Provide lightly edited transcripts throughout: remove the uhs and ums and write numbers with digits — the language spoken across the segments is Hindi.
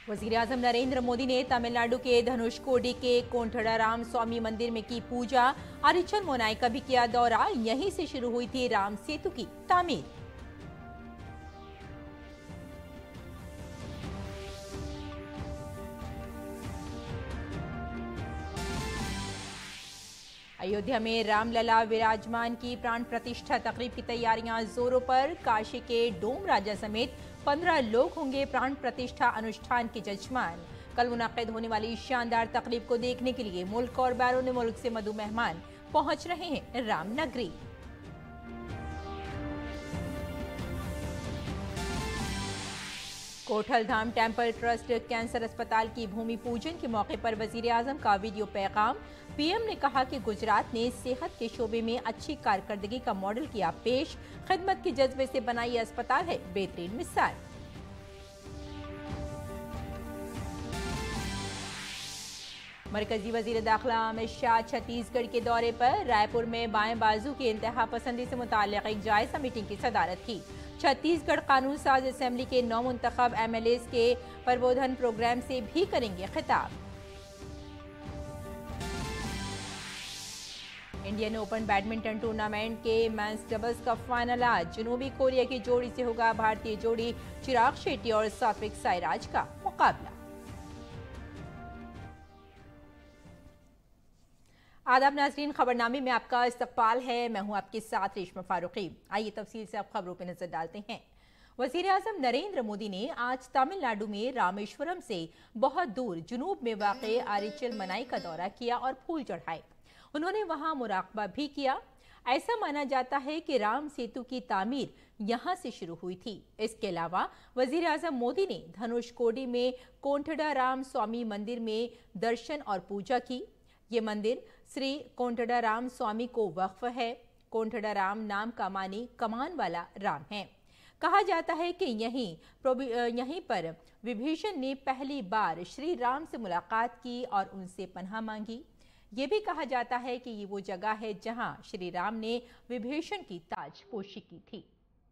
वजीर-ए-आजम नरेंद्र मोदी ने तमिलनाडु के धनुषकोडी के कोंठड़ाराम स्वामी मंदिर में की पूजा। अरिचल मोनाई का भी किया दौरा। यहीं से शुरू हुई थी राम सेतु की तामीर। अयोध्या में रामलला विराजमान की प्राण प्रतिष्ठा तकरीब की तैयारियां जोरों पर। काशी के डोम राजा समेत 15 लोग होंगे प्राण प्रतिष्ठा अनुष्ठान के जजमान। कल मुनाकिद होने वाली शानदार तकरीब को देखने के लिए मुल्क और बैरून मुल्क से मधु मेहमान पहुंच रहे हैं Ramnagari. Kothaldham temple trust cancer अस्पताल की भूमि पूजन के मौके पर वजीर-ए-आजम का वीडियो पैगाम। पीएम ने कहा कि गुजरात ने सेहत के शोबे में अच्छी कारकर्दगी का मॉडल किया पेश। खिदमत के जज्बे से बना ये अस्पताल है बेहतरीन मिसाल। मरकजी वजीर दाखिला अमित शाह छत्तीसगढ़ के दौरे पर। रायपुर में बाएं बाजू की इंतहा पसंदी से मुताल्लिक एक जायजा मीटिंग की सदारत की। छत्तीसगढ़ कानून साज असेंबली के नौ मुंतखब एमएलएस के प्रबोधन प्रोग्राम से भी करेंगे खिताब। इंडियन ओपन बैडमिंटन टूर्नामेंट के मेंस डबल्स का फाइनल आज। जनूबी कोरिया की जोड़ी से होगा भारतीय जोड़ी चिराग शेट्टी और सात्विक साईराज का मुकाबला। आदाब नाजरीन, खबरनामे में आपका इस्तकबाल है। मैं हूं आपके साथ रेशमा फारूकी। आइए तफसील से आप खबरों पर नजर डालते हैं। वजीर-ए-आजम नरेंद्र मोदी ने आज तमिलनाडु में रामेश्वरम से बहुत दूर जुनूब में वाक़े आरिचल मनाई का दौरा किया और फूल चढ़ाए। उन्होंने वहां मुराकबा भी किया। ऐसा माना जाता है कि राम सेतु की तामीर यहां से शुरू हुई थी। इसके अलावा वजीर-ए-आजम मोदी ने धनुषकोडी में कोंठड़ाराम स्वामी मंदिर में दर्शन और पूजा की। ये मंदिर श्री कोंठड़ाराम स्वामी को वक्फ है। कोंठड़ाराम नाम का मानी कमान वाला राम है। कहा जाता है कि यहीं पर विभीषण ने पहली बार श्री राम से मुलाकात की और उनसे पनाह मांगी। ये भी कहा जाता है कि ये वो जगह है जहां श्री राम ने विभीषण की ताजपोशी की थी।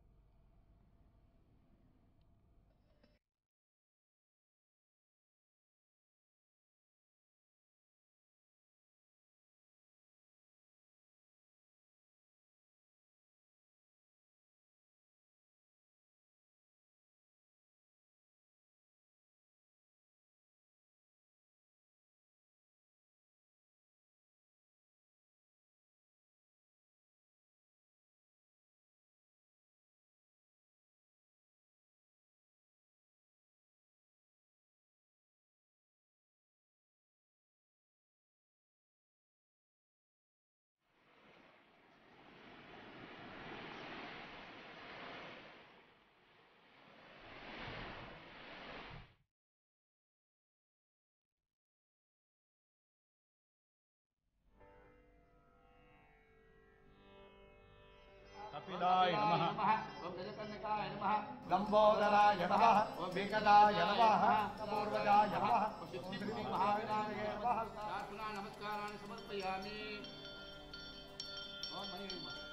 कपिलाय नमः। ओम गजकर्णकाय नमः। लंबोदराय नमः। ओम वेंकटाय नमः। पूर्वजाय नमः। सिद्धि महाविनायकाय नमः। प्रार्थना नमस्काराणि समर्पयामि। ओम मणि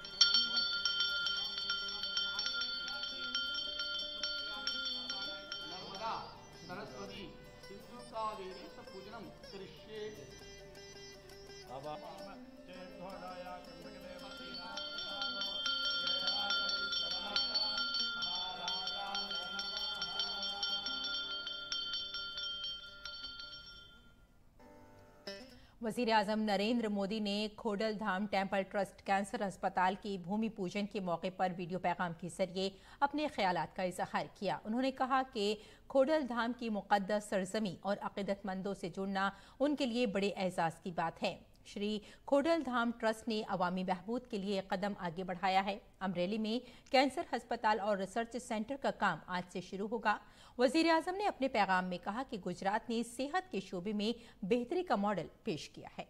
नर्मदा सरस्वती सिंधु कावेरी पूजनम करिष्ये। बाबा वजीर-ए-आजम नरेंद्र मोदी ने खोडलधाम टेम्पल ट्रस्ट कैंसर अस्पताल की भूमि पूजन के मौके पर वीडियो पैगाम के जरिए अपने ख्यालात का इजहार किया। उन्होंने कहा कि खोडलधाम की मुक़द्दस सरजमी और अक़ीदतमंदों से जुड़ना उनके लिए बड़े एजाज़ की बात है। श्री खोडलधाम ट्रस्ट ने अवामी बहबूद के लिए कदम आगे बढ़ाया है। अमरेली में कैंसर अस्पताल और रिसर्च सेंटर का काम आज से शुरू होगा। वजीर-ए-आजम ने अपने पैगाम में कहा कि गुजरात ने सेहत के शोबे में बेहतरी का मॉडल पेश किया है।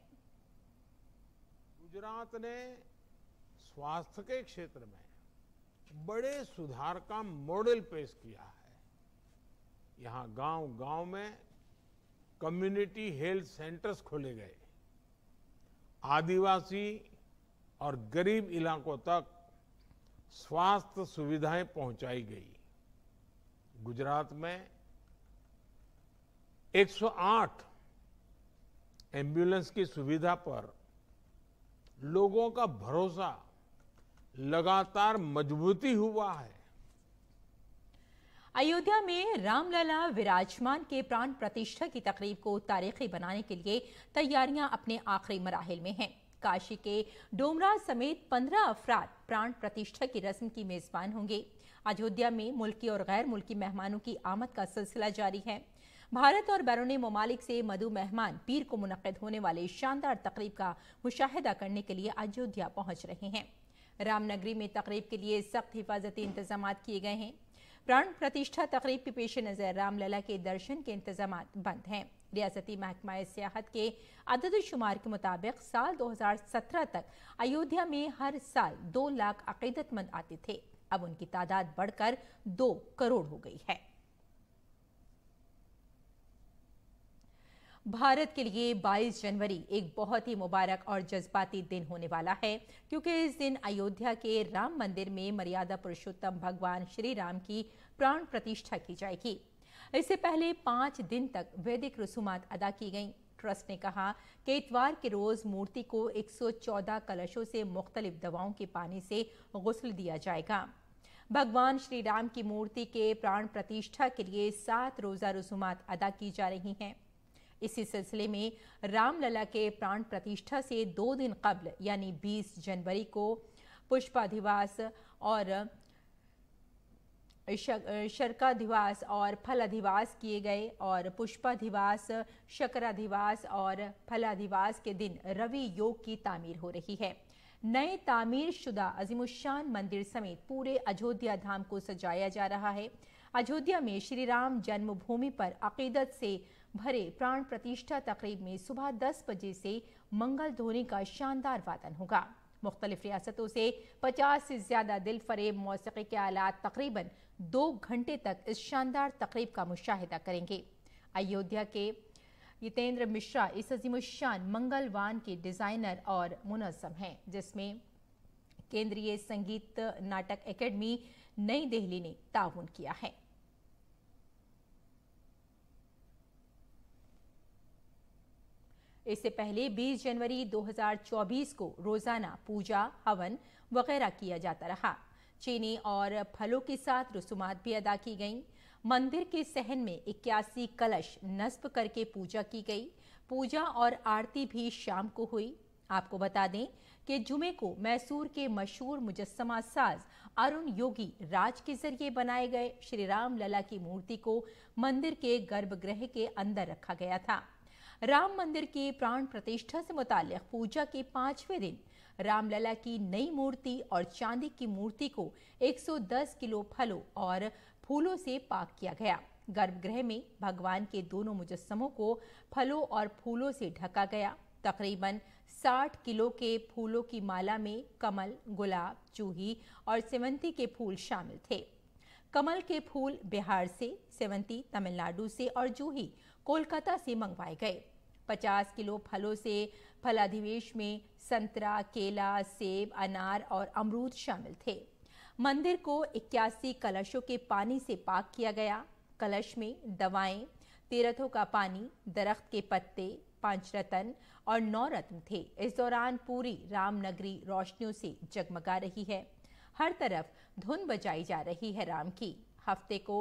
गुजरात ने स्वास्थ्य के क्षेत्र में बड़े सुधार का मॉडल पेश किया है। यहाँ गांव-गांव में कम्युनिटी हेल्थ सेंटर्स खोले गए। आदिवासी और गरीब इलाकों तक स्वास्थ्य सुविधाएं पहुंचाई गई। गुजरात में 108 एम्बुलेंस की सुविधा पर लोगों का भरोसा लगातार मजबूती हुआ है। अयोध्या में रामलला विराजमान के प्राण प्रतिष्ठा की तकरीब को तारीखी बनाने के लिए तैयारियां अपने आखिरी मराहिल में हैं। काशी के डोमराज समेत 15 अफराद प्राण प्रतिष्ठा की रस्म की मेजबान होंगे। अयोध्या में मुल्की और गैर मुल्की मेहमानों की आमद का सिलसिला जारी है। भारत और बैरूनी ममालिक से मधु मेहमान पीर को मुनक्किद होने वाले शानदार तकरीब का मुशाहिदा करने के लिए अयोध्या पहुंच रहे हैं। रामनगरी में तकरीब के लिए सख्त हिफाजती इंतजाम किए गए हैं। प्राण प्रतिष्ठा तकरीब के पेश नजर रामलला के दर्शन के इंतजाम बंद हैं। रियासती महकमा सियाहत के अदद शुमार के मुताबिक साल 2017 तक अयोध्या में हर साल 2 लाख अकीदतमंद आते थे। अब उनकी तादाद बढ़कर 2 करोड़ हो गई है। भारत के लिए 22 जनवरी एक बहुत ही मुबारक और जज्बाती दिन होने वाला है, क्योंकि इस दिन अयोध्या के राम मंदिर में मर्यादा पुरुषोत्तम भगवान श्री राम की प्राण प्रतिष्ठा की जाएगी। इससे पहले 5 दिन तक वैदिक रसूमात अदा की गईं। ट्रस्ट ने कहा कि इतवार के रोज मूर्ति को 114 कलशों से मुख्तलिफ दवाओं के पानी से गुस्ल दिया जाएगा। भगवान श्री राम की मूर्ति के प्राण प्रतिष्ठा के लिए 7 रोजा रसूमात अदा की जा रही हैं। इसी सिलसिले में रामलला के प्राण प्रतिष्ठा से 2 दिन कबल यानी 20 जनवरी को पुष्पाधिवास और शर्काधिवास और फलाधिवास किए गए और पुष्पाधिवास, शकराधिवास और फलाधिवास के दिन रवि योग की तामीर हो रही है। नए तामीर शुदा अजीमुशान मंदिर समेत पूरे अयोध्या धाम को सजाया जा रहा है। अयोध्या में श्री राम जन्मभूमि पर अकीदत से भरे प्राण प्रतिष्ठा तकरीब में सुबह 10 बजे से मंगल ध्वनि का शानदार वादन होगा। मुख्तलिफ रियासतों से 50 से ज्यादा दिल फरेब मौसीकी के आलात तकरीबन 2 घंटे तक इस शानदार तकरीब का मुशाहिदा करेंगे। अयोध्या के जितेंद्र मिश्रा इस अजीमुशान मंगलवान के डिजाइनर और मुनज़्ज़म हैं, जिसमें केंद्रीय संगीत नाटक एकेडमी नई दिल्ली ने ताउन किया है। इससे पहले 20 जनवरी 2024 को रोजाना पूजा, हवन वगैरह किया जाता रहा। चीनी और फलों के साथ रसूमात भी अदा की गईं। मंदिर के सहन में 81 कलश नस्ब करके पूजा की गई। पूजा और आरती भी शाम को हुई। आपको बता दें कि जुमे को मैसूर के मशहूर मुजस्समा साज अरुण योगी राज के जरिए बनाए गए श्री राम लला की मूर्ति को मंदिर के गर्भगृह के अंदर रखा गया था। राम मंदिर की प्राण प्रतिष्ठा से मुताल्लिक पूजा के 5वें दिन रामलला की नई मूर्ति और चांदी की मूर्ति को 110 किलो फलों और फूलों से पाक किया गया। गर्भगृह में भगवान के दोनों मुजस्समों को फलों और फूलों से ढका गया। तकरीबन 60 किलो के फूलों की माला में कमल, गुलाब, जूही और सेवंती के फूल शामिल थे। कमल के फूल बिहार से, सेवंती तमिलनाडु से और जूही कोलकाता से मंगवाए गए। 50 किलो फलों से फलाधिवेश में संतरा, केला, सेब, अनार और अमरूद शामिल थे। मंदिर को 81 कलशों के पानी से पाक किया गया। कलश में दवाएं, तीर्थों का पानी, दरख्त के पत्ते, 5 रत्न और 9 रत्न थे। इस दौरान पूरी रामनगरी रोशनियों से जगमगा रही है। हर तरफ धुन बजाई जा रही है राम की। हफ्ते को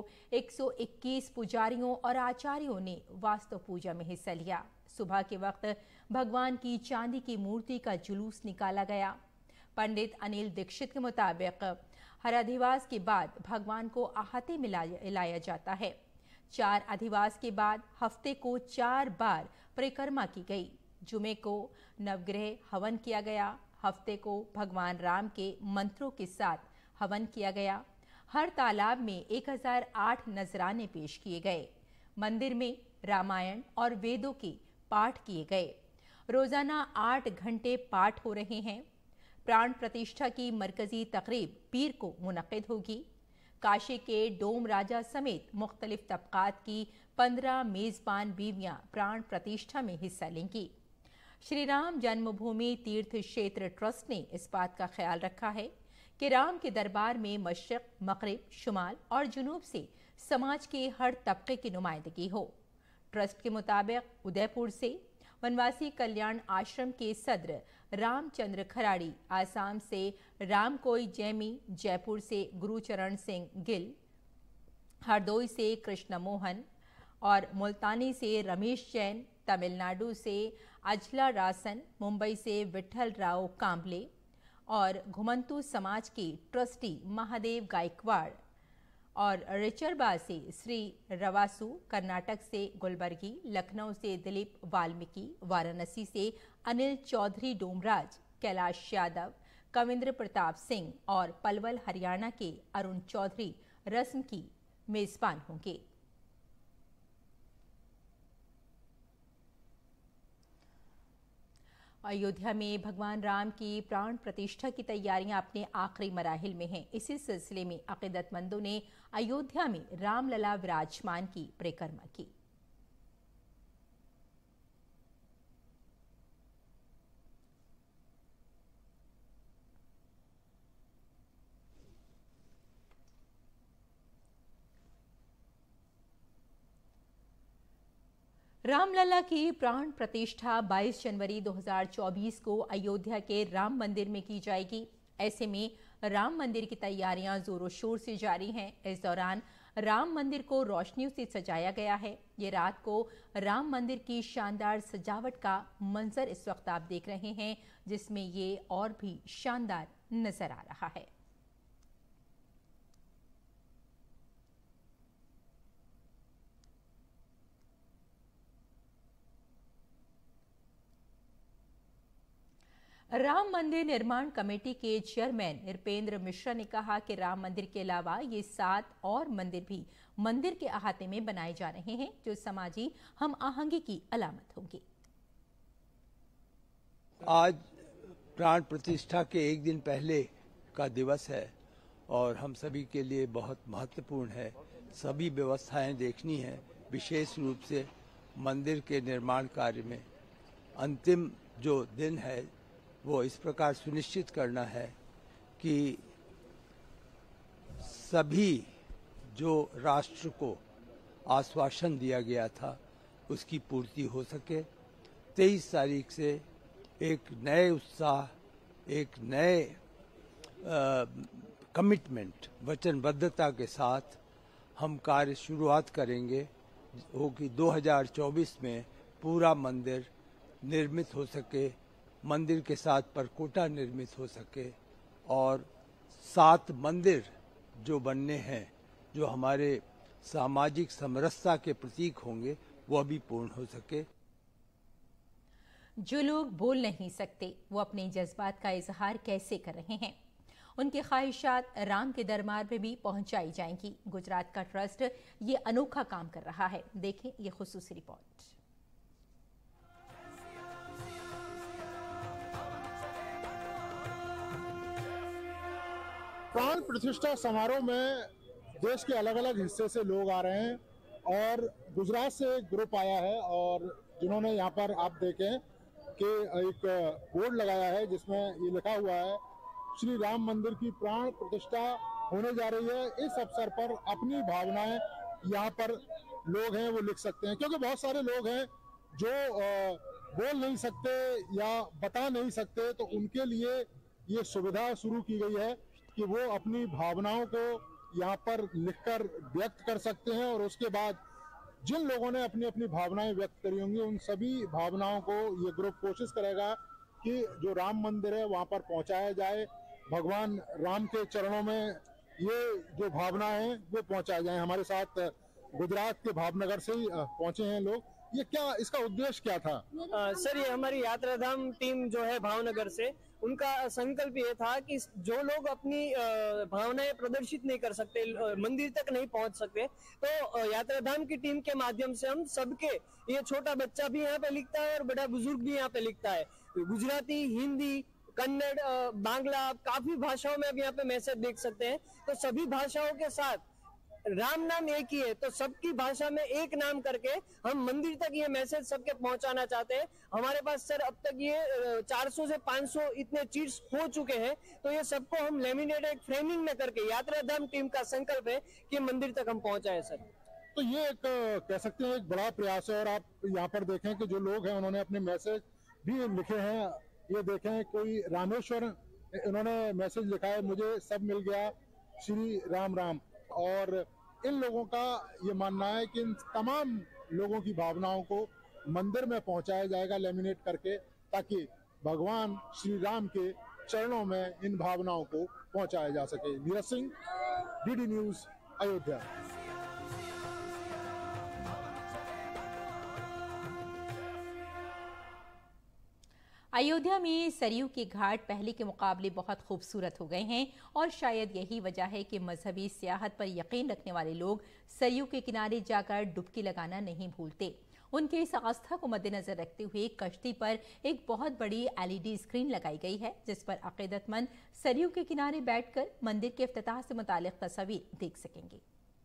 121 पुजारियों और आचार्यों ने वास्तु पूजा में हिस्सा लिया। सुबह के वक्त भगवान की चांदी की मूर्ति का जुलूस निकाला गया। पंडित अनिल दीक्षित के मुताबिक हर अधिवास के बाद भगवान को आहति में लाया जाता है। 4 अधिवास के बाद हफ्ते को 4 बार परिक्रमा की गई। जुमे को नवग्रह हवन किया गया। हफ्ते को भगवान राम के मंत्रों के साथ हवन किया गया। हर तालाब में 1008 नजराने पेश किए गए। मंदिर में रामायण और वेदों के पाठ किए गए। रोजाना 8 घंटे पाठ हो रहे हैं। प्राण प्रतिष्ठा की मरकजी तकरीब पीर को मुनक्किद होगी। काशी के डोम राजा समेत मुख्तलिफ तबकात की 15 मेजबान बीवियां प्राण प्रतिष्ठा में हिस्सा लेंगी। श्री राम जन्मभूमि तीर्थ क्षेत्र ट्रस्ट ने इस बात का ख्याल रखा है कि राम के दरबार में मशरिक, मगरिब, शुमाल और जुनूब से समाज के हर तबके की नुमाइंदगी हो। ट्रस्ट के मुताबिक उदयपुर से वनवासी कल्याण आश्रम के सदर रामचंद्र खराड़ी, आसाम से रामकोई जैमी, जयपुर से गुरुचरण सिंह गिल, हरदोई से कृष्ण मोहन और मुल्तानी से रमेश जैन, तमिलनाडु से अजला रासन, मुंबई से विठल राव कांबले और घुमंतू समाज के ट्रस्टी महादेव गायकवाड़ और रिचरबा से श्री रवासु, कर्नाटक से गुलबर्गी, लखनऊ से दिलीप वाल्मीकि, वाराणसी से अनिल चौधरी डोमराज, कैलाश यादव, कविंद्र प्रताप सिंह और पलवल हरियाणा के अरुण चौधरी रस्म की मेजबान होंगे। अयोध्या में भगवान राम की प्राण प्रतिष्ठा की तैयारियां अपने आखिरी मराहिल में हैं। इसी सिलसिले में अकीदतमंदों ने अयोध्या में रामलला विराजमान की परिक्रमा की। रामलला की प्राण प्रतिष्ठा 22 जनवरी 2024 को अयोध्या के राम मंदिर में की जाएगी। ऐसे में राम मंदिर की तैयारियां जोरों शोर से जारी हैं। इस दौरान राम मंदिर को रोशनियों से सजाया गया है। ये रात को राम मंदिर की शानदार सजावट का मंजर इस वक्त आप देख रहे हैं, जिसमें ये और भी शानदार नजर आ रहा है। राम मंदिर निर्माण कमेटी के चेयरमैन नृपेंद्र मिश्रा ने कहा कि राम मंदिर के अलावा ये 7 और मंदिर भी मंदिर के अहाते में बनाए जा रहे हैं, जो समाजी हम आहंगी की अलामत होंगी। आज प्राण प्रतिष्ठा के एक दिन पहले का दिवस है और हम सभी के लिए बहुत महत्वपूर्ण है। सभी व्यवस्थाएं देखनी है, विशेष रूप से मंदिर के निर्माण कार्य में अंतिम जो दिन है वो इस प्रकार सुनिश्चित करना है कि सभी जो राष्ट्र को आश्वासन दिया गया था उसकी पूर्ति हो सके। 23 तारीख से एक नए उत्साह, एक नए कमिटमेंट, वचनबद्धता के साथ हम कार्य शुरुआत करेंगे हो कि 2024 में पूरा मंदिर निर्मित हो सके, मंदिर के साथ परकोटा निर्मित हो सके और 7 मंदिर जो बनने हैं, जो हमारे सामाजिक समरसता के प्रतीक होंगे, वह भी पूर्ण हो सके। जो लोग बोल नहीं सकते वो अपने जज्बात का इजहार कैसे कर रहे हैं? उनकी ख्वाहिशात राम के दरबार में भी पहुंचाई जाएंगी। गुजरात का ट्रस्ट ये अनोखा काम कर रहा है। देखें ये खुसूसी रिपोर्ट। प्राण प्रतिष्ठा समारोह में देश के अलग अलग हिस्से से लोग आ रहे हैं और गुजरात से एक ग्रुप आया है और जिन्होंने यहाँ पर आप देखें कि एक बोर्ड लगाया है जिसमें ये लिखा हुआ है श्री राम मंदिर की प्राण प्रतिष्ठा होने जा रही है। इस अवसर पर अपनी भावनाएं यहाँ पर लोग हैं वो लिख सकते हैं, क्योंकि बहुत सारे लोग हैं जो बोल नहीं सकते या बता नहीं सकते, तो उनके लिए ये सुविधा शुरू की गई है कि वो अपनी भावनाओं को यहाँ पर लिखकर व्यक्त कर सकते हैं और उसके बाद जिन लोगों ने अपनी अपनी भावनाएं व्यक्त करी होंगी उन सभी भावनाओं को ये ग्रुप कोशिश करेगा कि जो राम मंदिर है वहाँ पर पहुँचाया जाए, भगवान राम के चरणों में ये जो भावना है वो पहुँचाया जाए। हमारे साथ गुजरात के भावनगर से ही पहुँचे हैं लोग। ये क्या, इसका उद्देश्य क्या था? सर, ये हमारी यात्रा धाम टीम जो है भावनगर से, उनका संकल्प ये था कि जो लोग अपनी भावनाएं प्रदर्शित नहीं कर सकते, मंदिर तक नहीं पहुंच सकते, तो यात्रा धाम की टीम के माध्यम से हम सबके, ये छोटा बच्चा भी यहाँ पे लिखता है और बड़ा बुजुर्ग भी यहाँ पे लिखता है, गुजराती, हिंदी, कन्नड़, बांग्ला, काफी भाषाओं में अब यहाँ पे मैसेज देख सकते हैं। तो सभी भाषाओं के साथ राम नाम एक ही है, तो सबकी भाषा में एक नाम करके हम मंदिर तक ये मैसेज सबके पहुंचाना चाहते हैं। हमारे पास सर अब तक ये 400 से 500 इतने चीट्स हो चुके हैं, तो ये सबको हम लेमिनेट एक फ्रेमिंग में करके, यात्रा धाम टीम का संकल्प है कि मंदिर तक हम पहुंचाए। सर तो ये एक कह सकते हैं एक बड़ा प्रयास है। और आप यहाँ पर देखें कि जो लोग हैं उन्होंने अपने मैसेज भी लिखे हैं। ये देखें, कोई रामेश्वर, इन्होंने मैसेज लिखा है, मुझे सब मिल गया श्री राम राम। और इन लोगों का ये मानना है कि इन तमाम लोगों की भावनाओं को मंदिर में पहुंचाया जाएगा लेमिनेट करके, ताकि भगवान श्री राम के चरणों में इन भावनाओं को पहुंचाया जा सके। Neeraj Singh, DD news, Ayodhya. अयोध्या में सरयू के घाट पहले के मुकाबले बहुत खूबसूरत हो गए हैं और शायद यही वजह है कि मजहबी सियाहत पर यकीन रखने वाले लोग सरयू के किनारे जाकर डुबकी लगाना नहीं भूलते। उनके इस आस्था को मद्देनजर रखते हुए कश्ती पर एक बहुत बड़ी LED स्क्रीन लगाई गई है, जिस पर अकीदतमंद सरयू के किनारे बैठकर मंदिर के इफ्तिताह से मुतालिक तस्वीर देख सकेंगे।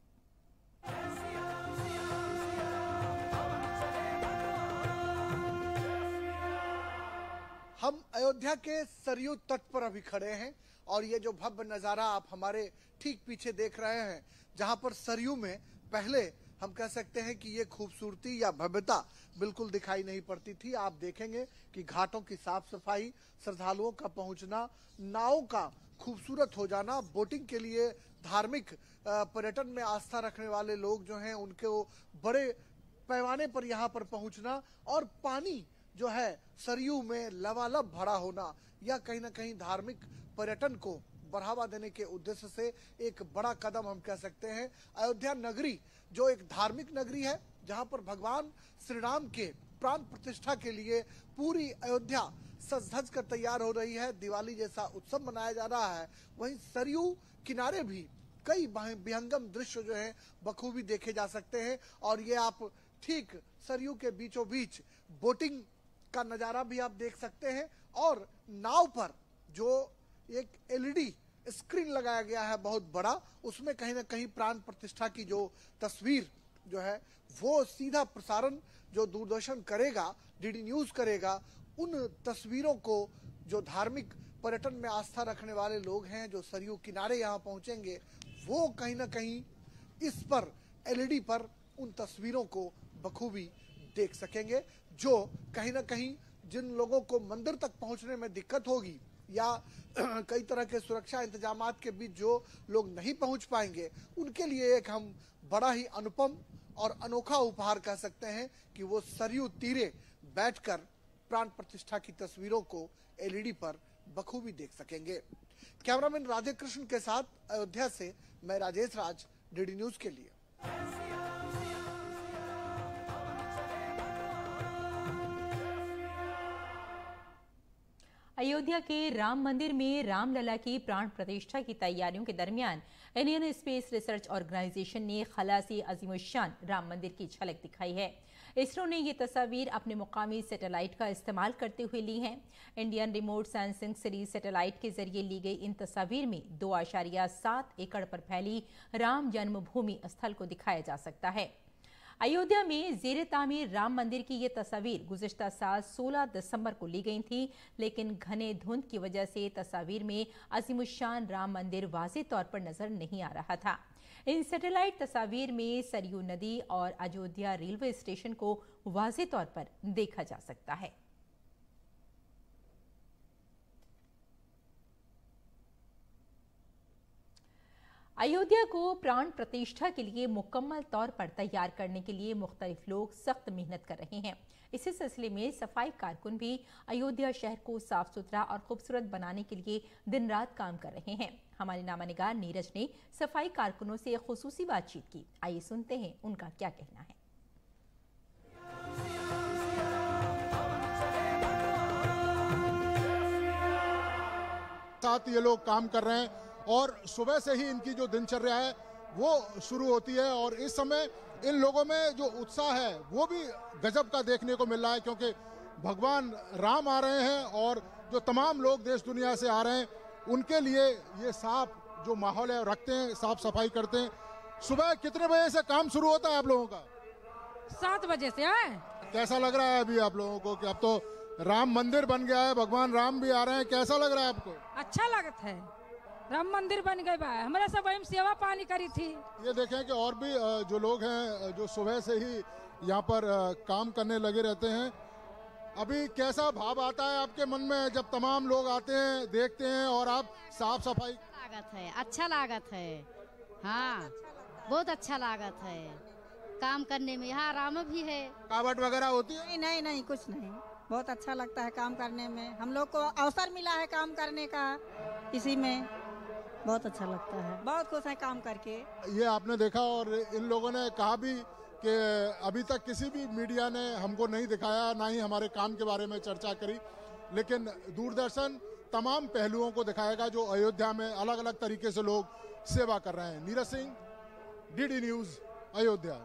हम अयोध्या के सरयू तट पर अभी खड़े हैं और ये जो भव्य नजारा आप हमारे ठीक पीछे देख रहे हैं, जहां पर सरयू में पहले हम कह सकते हैं कि ये खूबसूरती या भव्यता बिल्कुल दिखाई नहीं पड़ती थी। आप देखेंगे कि घाटों की साफ सफाई, श्रद्धालुओं का पहुंचना, नावों का खूबसूरत हो जाना, बोटिंग के लिए धार्मिक पर्यटन में आस्था रखने वाले लोग जो हैं उनके वो बड़े पैमाने पर यहाँ पर पहुंचना, और पानी जो है सरयू में लबालब भरा होना, या कहीं ना कहीं धार्मिक पर्यटन को बढ़ावा देने के उद्देश्य से एक बड़ा कदम हम कह सकते हैं। अयोध्या नगरी जो एक धार्मिक नगरी है, जहां पर भगवान श्री राम के प्राण प्रतिष्ठा के लिए पूरी अयोध्या सज धज कर तैयार हो रही है, दिवाली जैसा उत्सव मनाया जा रहा है, वहीं सरयू किनारे भी कई विहंगम दृश्य जो है बखूबी देखे जा सकते हैं। और ये आप ठीक सरयू के बीचों बीच बोटिंग का नजारा भी आप देख सकते हैं, और नाव पर जो एक LED स्क्रीन लगाया गया है बहुत बड़ा, उसमें कहीं ना कहीं प्राण प्रतिष्ठा की जो तस्वीर जो है वो सीधा प्रसारण जो दूरदर्शन करेगा, DD न्यूज करेगा, उन तस्वीरों को जो धार्मिक पर्यटन में आस्था रखने वाले लोग हैं जो सरयू किनारे यहाँ पहुंचेंगे, वो कहीं ना कहीं इस पर LED पर उन तस्वीरों को बखूबी देख सकेंगे, जो कहीं ना कहीं जिन लोगों को मंदिर तक पहुंचने में दिक्कत होगी या कई तरह के सुरक्षा इंतजामात के बीच जो लोग नहीं पहुंच पाएंगे, उनके लिए एक हम बड़ा ही अनुपम और अनोखा उपहार कह सकते हैं कि वो सरयू तीरे बैठकर प्राण प्रतिष्ठा की तस्वीरों को LED पर बखूबी देख सकेंगे। कैमरामैन राधे कृष्ण के साथ अयोध्या से मैं राजेश राज, DD न्यूज के लिए। अयोध्या के राम मंदिर में रामलला की प्राण प्रतिष्ठा की तैयारियों के दरमियान इंडियन स्पेस रिसर्च ऑर्गेनाइजेशन ने खलासी अजीमुशान राम मंदिर की झलक दिखाई है। इसरो ने ये तस्वीर अपने मुकामी सैटेलाइट का इस्तेमाल करते हुए ली हैं। Indian remote sensing series satellite के जरिए ली गई इन तस्वीर में 2.7 एकड़ पर फैली राम जन्मभूमि स्थल को दिखाया जा सकता है। अयोध्या में जेर तामीर राम मंदिर की ये तस्वीर गुज़िश्ता साल 16 दिसंबर को ली गई थी, लेकिन घने धुंध की वजह से तस्वीर में अजीमुशान राम मंदिर वाज़ेह तौर पर नजर नहीं आ रहा था। इन सैटेलाइट तस्वीर में सरयू नदी और अयोध्या रेलवे स्टेशन को वाज़ेह तौर पर देखा जा सकता है। अयोध्या को प्राण प्रतिष्ठा के लिए मुकम्मल तौर पर तैयार करने के लिए मुख्तलिफ लोग सख्त मेहनत कर रहे हैं। इसी सिलसिले में सफाई कारकुन भी अयोध्या शहर को साफ सुथरा और खूबसूरत बनाने के लिए दिन रात काम कर रहे हैं। हमारे नामानिगार नीरज ने सफाई कारकुनों से खुसूसी बातचीत की। आइए सुनते हैं उनका क्या कहना है। साथ ये लोग काम कर रहे हैं और सुबह से ही इनकी जो दिनचर्या है वो शुरू होती है, और इस समय इन लोगों में जो उत्साह है वो भी गजब का देखने को मिल रहा है, क्योंकि भगवान राम आ रहे हैं और जो तमाम लोग देश दुनिया से आ रहे हैं उनके लिए ये साफ जो माहौल है रखते हैं, साफ सफाई करते हैं। सुबह कितने बजे से काम शुरू होता है आप लोगों का? 7 बजे से आए। कैसा लग रहा है अभी आप लोगों को कि अब तो राम मंदिर बन गया है, भगवान राम भी आ रहे हैं, कैसा लग रहा है आपको? अच्छा लगता है। राम मंदिर बन गए बा, हमारा सब वही सेवा पानी करी थी। ये देखें कि और भी जो लोग हैं जो सुबह से ही यहाँ पर काम करने लगे रहते हैं। अभी कैसा भाव आता है आपके मन में जब तमाम लोग आते हैं, देखते हैं और आप साफ सफाई? लागत है, अच्छा लागत है, हाँ बहुत अच्छा लागत है काम करने में। यहाँ आराम भी है। कावट वगैरह होती है? नहीं नहीं नहीं, कुछ नहीं, बहुत अच्छा लगता है काम करने में। हम लोग को अवसर मिला है काम करने का, इसी में बहुत अच्छा लगता है, बहुत खुश है काम करके। ये आपने देखा और इन लोगों ने कहा भी कि अभी तक किसी भी मीडिया ने हमको नहीं दिखाया, ना ही हमारे काम के बारे में चर्चा करी, लेकिन दूरदर्शन तमाम पहलुओं को दिखाएगा जो अयोध्या में अलग अलग तरीके से लोग सेवा कर रहे हैं। Neeraj Singh, DD news, Ayodhya.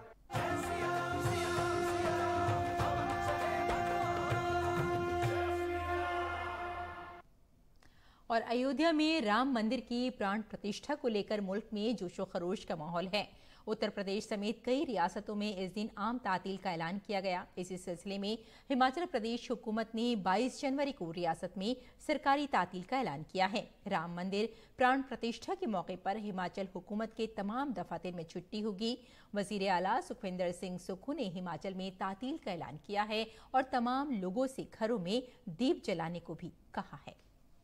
और अयोध्या में राम मंदिर की प्राण प्रतिष्ठा को लेकर मुल्क में जोशो खरोश का माहौल है। उत्तर प्रदेश समेत कई रियासतों में इस दिन आम तातील का ऐलान किया गया। इसी सिलसिले में हिमाचल प्रदेश हुकूमत ने 22 जनवरी को रियासत में सरकारी तातील का ऐलान किया है। राम मंदिर प्राण प्रतिष्ठा के मौके पर हिमाचल हुकूमत के तमाम दफातर में छुट्टी होगी। वजीर आला सुखविंदर सिंह सुक्खू ने हिमाचल में तातील का ऐलान किया है और तमाम लोगों से घरों में दीप जलाने को भी कहा है।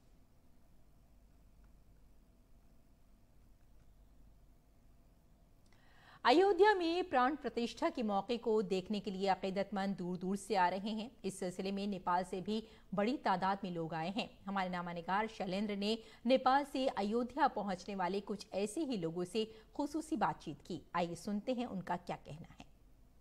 अयोध्या में प्राण प्रतिष्ठा के मौके को देखने के लिए अकीदतमंद दूर दूर से आ रहे हैं। इस सिलसिले में नेपाल से भी बड़ी तादाद में लोग आए हैं। हमारे नामानिगार शैलेंद्र ने नेपाल से अयोध्या पहुंचने वाले कुछ ऐसे ही लोगों से खुसूसी बातचीत की। आइए सुनते हैं उनका क्या कहना है।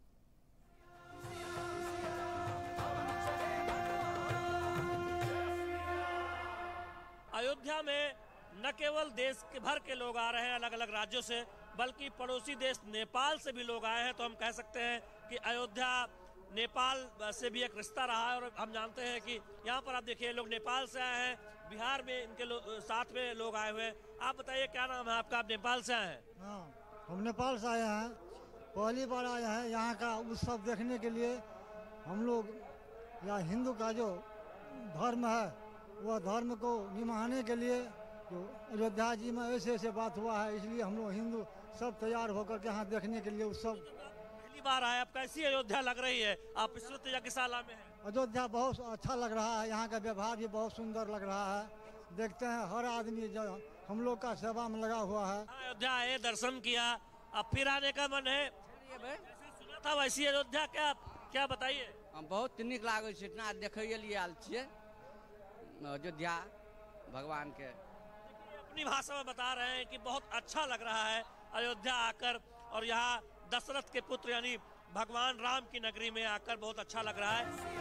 अयोध्या में न केवल देश के भर के लोग आ रहे हैं अलग अलग राज्यों से, बल्कि पड़ोसी देश नेपाल से भी लोग आए हैं। तो हम कह सकते हैं कि अयोध्या नेपाल से भी एक रिश्ता रहा है। और हम जानते हैं कि यहाँ पर आप देखिए लोग नेपाल से आए हैं, बिहार में इनके साथ में लोग आए हुए हैं। आप बताइए क्या नाम है आपका, आप नेपाल से आए हैं? हाँ, हम नेपाल से आए हैं, पहली बार आए हैं यहाँ का उत्सव देखने के लिए। हम लोग यहाँ हिंदू का जो धर्म है वह धर्म को निभाने के लिए जो अयोध्या जी में ऐसे ऐसे बात हुआ है, इसलिए हम लोग हिंदू सब तैयार होकर के यहाँ देखने के लिए उत्सव। पहली बार आए, आप कैसी अयोध्या लग रही है? आप पिछले यज्ञशाला में हैं। अयोध्या बहुत अच्छा लग रहा है, यहाँ का व्यवहार भी बहुत सुंदर लग रहा है। देखते हैं हर आदमी जो हम लोग का सेवा में लगा हुआ है। अयोध्या आए, दर्शन किया, अब फिर आने का मन है? सुना था वैसी अयोध्या, क्या बताइए? बहुत नीक लागै छै, इतना देखै लिए आयल छियै अयोध्या भगवान के। अपनी भाषा में बता रहे हैं कि बहुत अच्छा लग रहा है अयोध्या आकर, और यहाँ दशरथ के पुत्र यानी भगवान राम की नगरी में आकर बहुत अच्छा लग रहा है।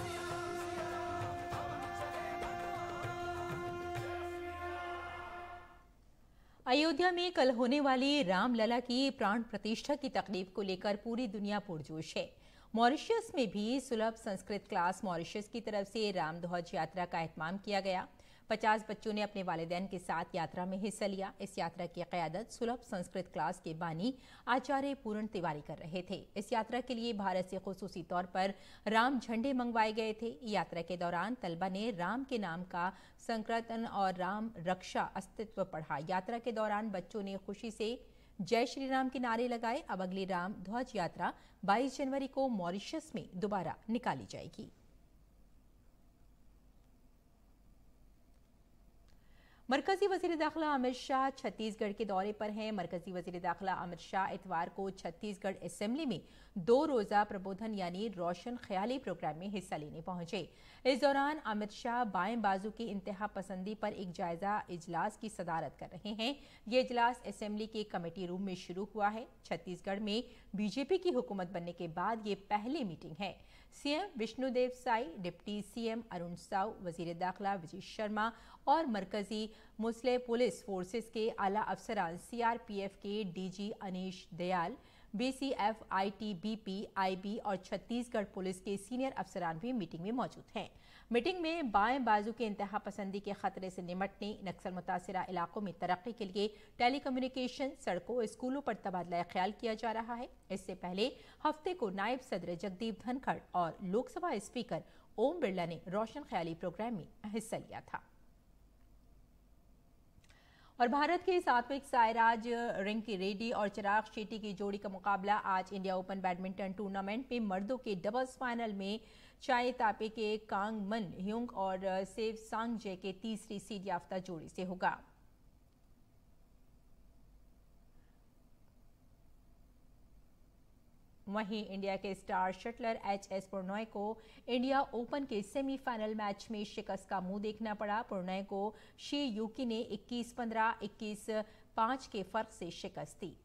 अयोध्या में कल होने वाली रामलला की प्राण प्रतिष्ठा की तकरीब को लेकर पूरी दुनिया पुरजोश है। मॉरिशस में भी सुलभ संस्कृत क्लास मॉरिशस की तरफ से राम ध्वज यात्रा का एहतमाम किया गया। 50 बच्चों ने अपने वालिदैन के साथ यात्रा में हिस्सा लिया। इस यात्रा की क़यादत सुलभ संस्कृत क्लास के बानी आचार्य पूर्ण तिवारी कर रहे थे। इस यात्रा के लिए भारत से खुसूसी तौर पर राम झंडे मंगवाए गए थे। यात्रा के दौरान तलबा ने राम के नाम का संकीर्तन और राम रक्षा अस्तित्व पढ़ा। यात्रा के दौरान बच्चों ने खुशी से जय श्री राम के नारे लगाए। अब अगली राम ध्वज यात्रा 22 जनवरी को मॉरिशस में दोबारा निकाली जाएगी। मरकजी वजीर दाखिला अमित शाह छत्तीसगढ़ के दौरे पर हैं। मरकजी वजीर दाखिला अमित शाह इतवार को छत्तीसगढ़ असेंबली में 2 रोजा प्रबोधन यानी रोशन ख्याली प्रोग्राम में हिस्सा लेने पहुंचे। इस दौरान अमित शाह बाएं बाजू की इंतहा पसंदी पर एक जायजा इजलास की सदारत कर रहे हैं। ये इजलास असेंबली के कमेटी रूम में शुरू हुआ है। छत्तीसगढ़ में बीजेपी की हुकूमत बनने के बाद ये पहली मीटिंग है। CM Vishnudeo Sai, deputy CM Arun Sao, वजीर दाखिला विजय शर्मा और मरकजी मुस्लिम पुलिस फोर्सेस के आला अफसरान, सीआरपीएफ के DG Anish Dayal, BCF, ITBP, IB और छत्तीसगढ़ पुलिस के सीनियर अफसरान भी मीटिंग में मौजूद हैं। मीटिंग में बाएं बाजू के इंतहा पसंदी के खतरे से निमटने, नक्सल मुतासिरा इलाकों में तरक्की के लिए टेलीकम्युनिकेशन, सड़कों, स्कूलों पर तबादला ख्याल किया जा रहा है। इससे पहले हफ्ते को नायब सदर जगदीप धनखड़ और लोकसभा स्पीकर ओम बिरला ने रोशन ख्याली प्रोग्राम में हिस्सा लिया था। और भारत के सात्विक साईराज रिंकी रेड्डी और चिराग शेट्टी की जोड़ी का मुकाबला आज इंडिया ओपन बैडमिंटन टूर्नामेंट में मर्दों के डबल्स फाइनल में चाय तापे के कांग मन ह्यूंग और सेव सांगजे के तीसरी सीड याफ्ता जोड़ी से होगा। वहीं इंडिया के स्टार शटलर एच.एस. प्रणॉय को इंडिया ओपन के सेमीफाइनल मैच में शिकस्त का मुंह देखना पड़ा। प्रणॉय को शी यूकी ने 21-15, 21-5 के फर्क से शिकस्त दी।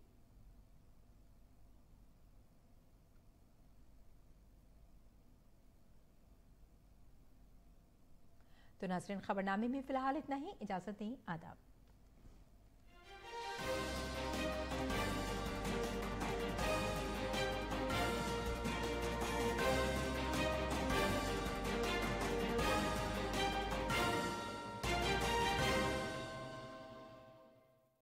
तो नाज़रीन, खबरनामे में फिलहाल इतना ही। इजाजत दें, आदाब।